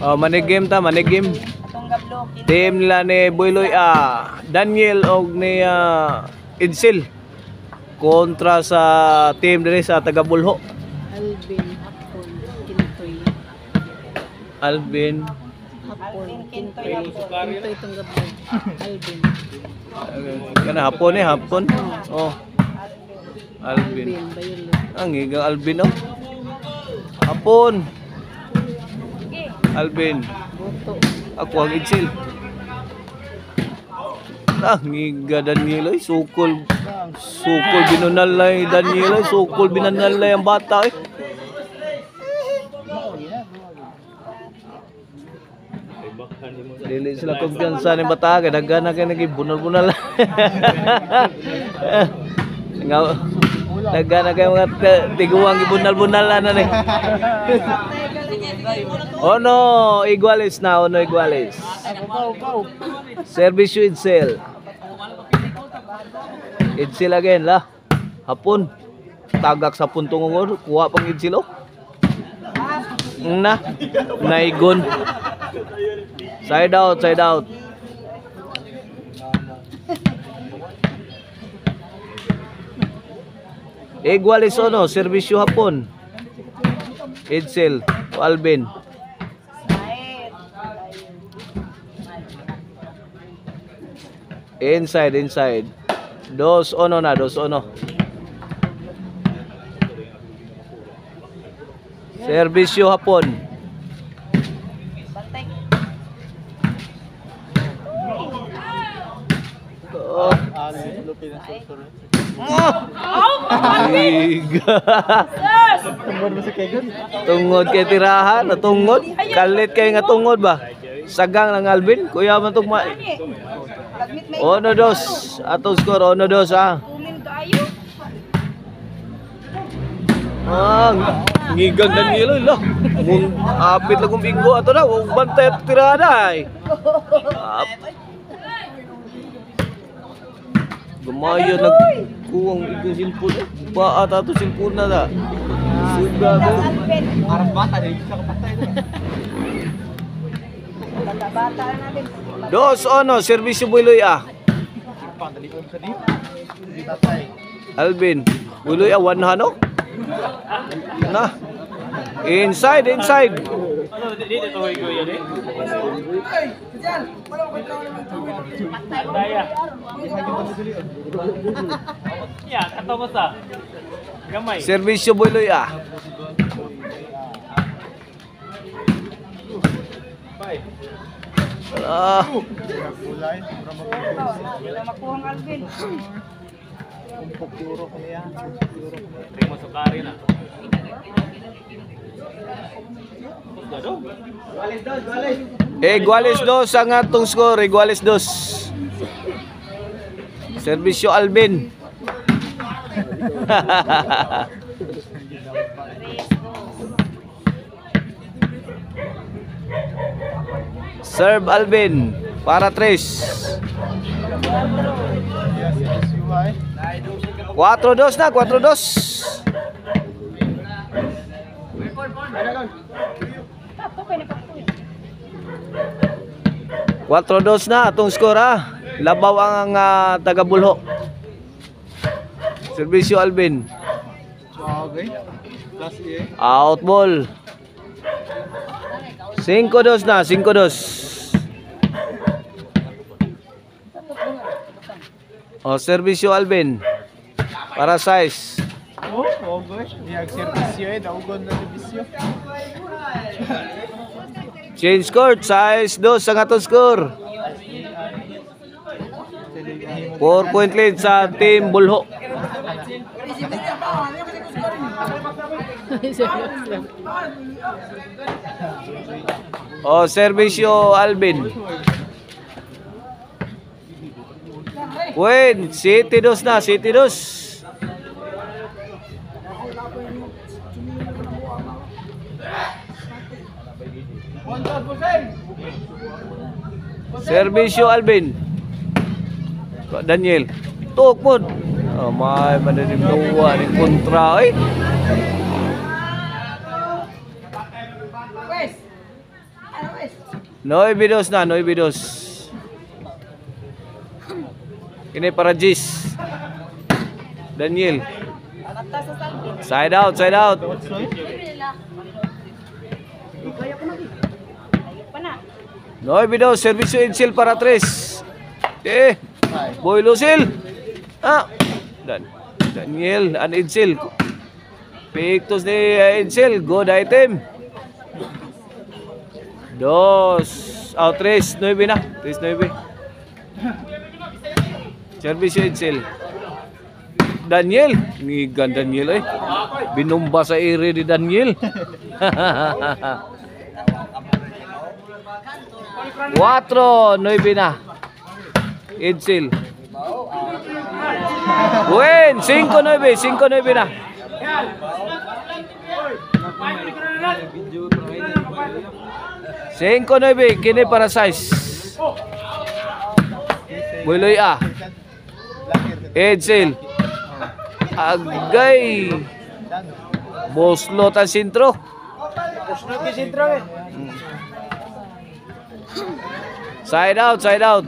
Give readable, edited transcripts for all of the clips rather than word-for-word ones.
Oh, manigim ta, manigim. Atong gablo. Team nila ni Boyloy Daniel og ni Edsel kontra sa team diri sa taga Bulho. Alvin, hapon, kintoy. Alvin, Hapon, Kintoy, kintoy. hapon. Kintoy itong gabon. Alvin. kana hapon hapon. Oh. Alvin. Alvin, bayulo. Ang higang Alvin oh. Hapon. Alvin. Boto. Ako ang Edsel. Higa Daniel ay sukol. Sukol binunalay Daniel ay sukol binunalay ang bata eh. Dili sila kumpiyansa ni bata kay daghan na kay nagibunal-bunal. Daghan na kay mga tiguang gibunal-bunal na ni. Ono Iguales na, Ono Iguales. Service Edsel. Edsel again lah. Hapon. Tagak sa puntong ngor, kuha pang Edsel oh. Na. Naigon. Side out, side out. Iguales ono, servisyo hapon. Edsel, Alvin. Inside, inside. Dos ono na, dos ono. Servisyo hapon. Oh. Tungod kay tirahan, tungod. Kalit kay nga tungod ba? Sagang lang Alvin, kuya man tong Ono dos, atong score ono dos ah. Ngigang Danilo lah. Mung apit lang kung binggo ato na, bantay at tirada ay. Gumaya nagkuwang ikong silpon eh. Baat ato silpon na da. Suga ko. Arang bata na yung kapatay na. Bata na natin. Dos ono, servisyo Boyloy Alvin, Boyloy one hano. Na. Inside, inside. Servisyo Boyloy Makuhang Alvin. Euro ko niya. Primo sukari na. Iguales dos ang atong score, Iguales dos. Servisyo Alvin. Serve Alvin para 3. 4-2 na, 4-2. 4-2 na atong score Labaw ang taga Bulho. Servisyo Alvin. Okay. Out ball. 5-2 na, 5-2. Servisyo Alvin. Para size. Okay. Niyag servisyo daugon na servisyo. Change court, size 2 ang atong score. 4-point lead sa team Bulho. Servisyo Alvin. Win, City 2 na, City 2. Servisyo Alvin. Daniel. Tuk pun. May madalim tuwa ni kontra 9-2 na, 9-2. Kini para Jis. Daniel. Side out, side out. Noy Bido, servicio Edsel para 3. Boy Lucil. Daniel and Edsel. Pictos ni Edsel, good item. 2 out 3, 9 na. 3-9. Servicio Edsel. Daniel, ngigan Daniel binumba sa ere ni Daniel. 4-9 na. Edsel. Win, 5-9, 5-9 na. Cinco nueve, kini para size. Buloy Edsel. Agay. Boslot ang sintro. Side out, side out.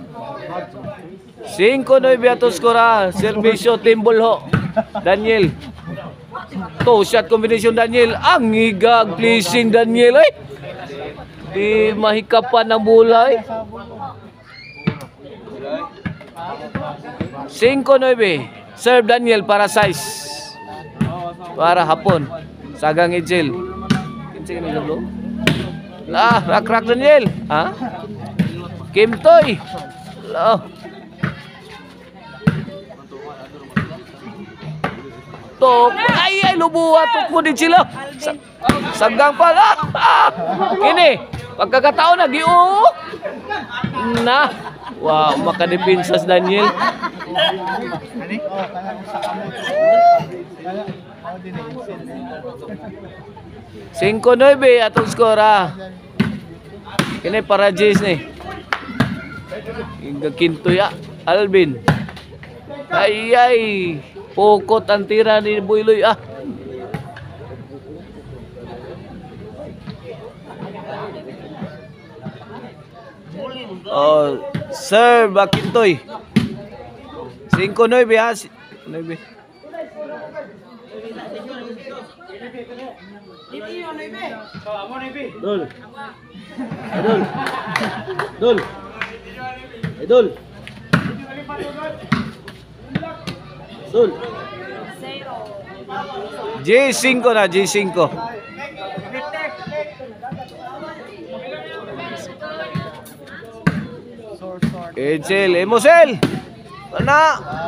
5-9 ato skora. Servisyo Timbulho. Daniel. To shot combination Daniel. Ang higag pleasing Daniel di mahikapan ng bulay. 5-9. Serve Daniel para size. Para hapon. Sagang Edsel. Kinsay ni Gablo? Rak Daniel. Kimtoy. Tok. Ay, lubuha. Tok mo din sila. Sagang pala. Kini. Pagkakataon na. Na. Wow, makadepinsas Daniel. 5-9 atong skora. Kini para Jace ni. Hingga Kintoy Alvin. Ay. Pokot ang tira ni Builoy serve Kintoy. 5-9 9. Idol. J5 na, J5. Edsel, Emosel. Ana.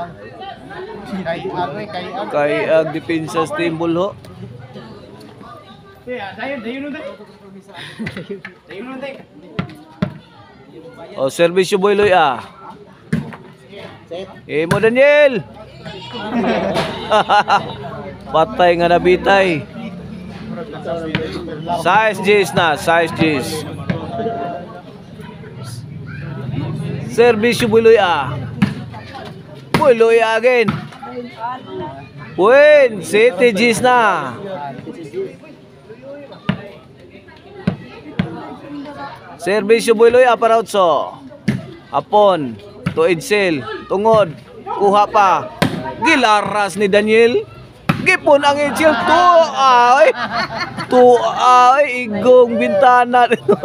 Kay ag depensa Timbulho. Servisyo Boyloy Emo Daniel. Patay nga nabitay. Size G's na, size G's. Servisyo Buloy Buloy again. Win, City G's na. Servisyo Buloy para utso. Hapon, to Edsel, tungod, kuha pa. Gilaras ni Daniel. Gipon ang Edsel igong bintana.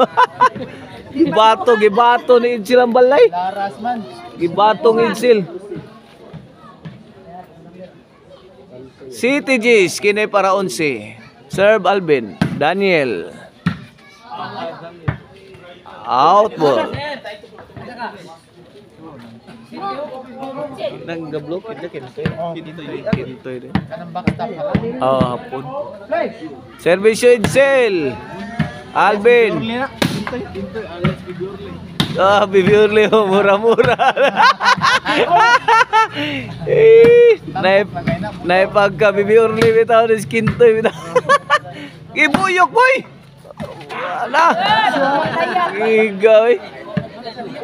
Gibato ni Edsel ang balay. Laras man. Gibatong Edsel. City G's kini para 11. Serve Alvin, Daniel. Out ball. Nang gablok Kintoy din. Kanang backstop hapon. Servisyo Edsel. Alvin. Bibi Urli mura-mura. Naipagka Bibi Urli bitaw ni Kintoy bitaw. Gibuyok boy. Wala. Gigoy.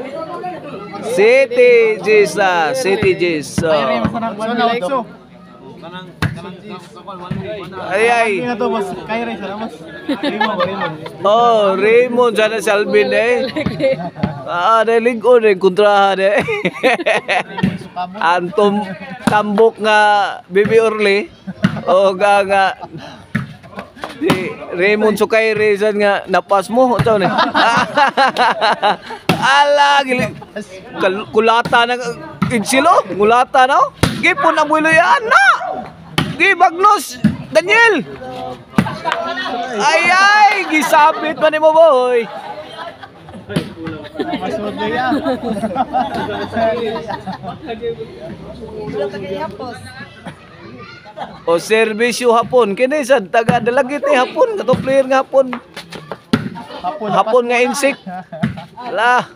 City G's. Ay. Hindi na to, mas kaya rin sana, mas. Raymond. Oh, Raymond sana si Alvin eh. Naligon eh, kontrahan eh. Raymond Sukamo. Antom tambok nga Bibi Orly. O nga si Raymond Sukay Rezan nga napas mo unsa ni. Ala gili kulata na insilo, kulata na. Gipon ang buloyan na. Gibagnos Daniel. Ay gisabit man nimo boy. Masud na yan. Wala ka kaya hapos. O serbisyo hapon kini sad taga dalagit ni hapon kato player nga hapon. Hapon nga insik. La.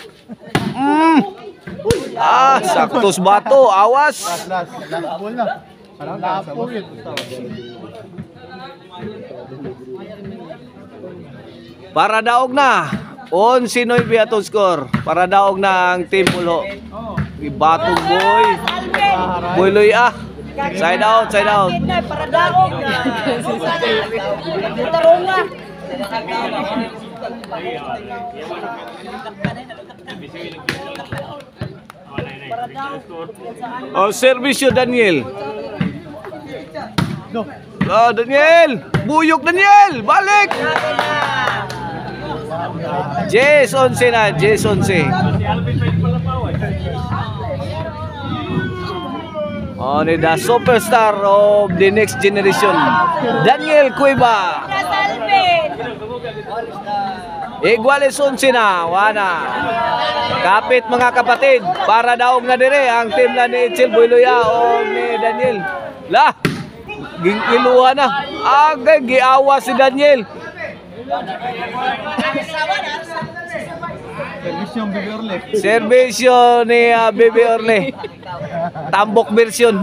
Saktos bato, awas. Last ball na. Lapo yun. Para daog na. 11-9 atong score. Para daog na ang team Pulo. Ibatong boy. Boy Loy Side out. Para daog. Tarong na. Para daog. O serbisyo Daniel. No. Daniel! Buyok Daniel! Balik! Jess 11 na, Jess 11. Oh, ni the superstar of the next generation, Daniel Cueva. Iguales 11 na, wana. Kapit mga kapatid, para daog na dire ang team na ni Itzel Boyloya o ni Daniel. La! Ginkiluha na. Agay, giawa si Daniel. Servisyo Bibi Orle. Serbisyo ni Bibi Orle. Tambok version.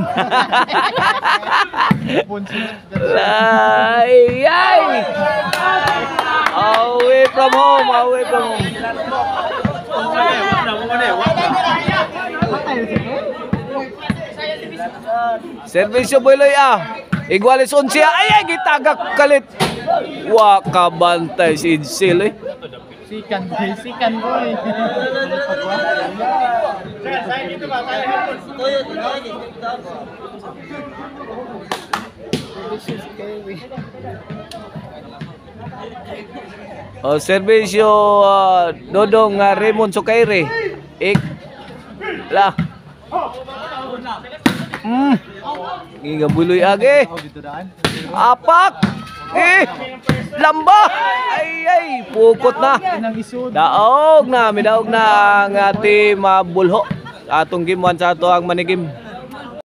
Ay. Away from home. Serbisyo Boyloy Iguales 11. Ay, gitagak kalit. Wa kabantay si Itzel eh. Sikan boy. O serbisyo Dodong Raymond Sukaire. La. Giga buloy age. Apak. Lamba. Ay, pukot na. Daog na ang team Bulho. Atong game 1 sa ato ang manigim.